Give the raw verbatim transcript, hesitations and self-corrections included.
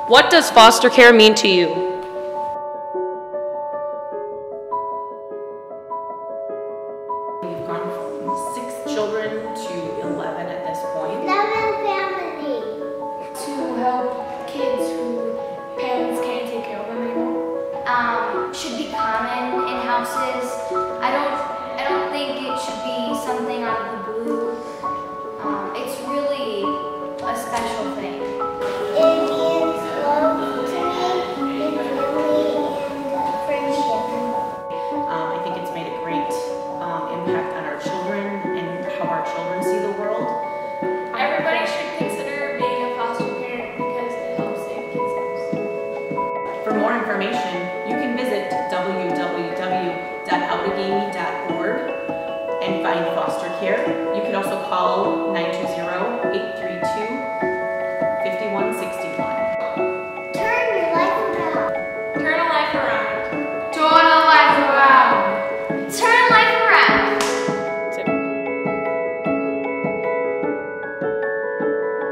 What does foster care mean to you? We've gone from six children to eleven at this point. Loving family. To help kids who parents can't take care of them anymore. Um, should be common in houses. I don't, I don't think it should be something out of the blue. Um, it's really a special thing. It means love to me, and family, and friendship. Um, I think it's made a great um, impact on our children and how our children see the world. Everybody should consider being a foster parent because it helps save kids' lives. For more information, you can visit w w w dot outagainy dot org and find foster care. You can also call nine two zero, eight three two,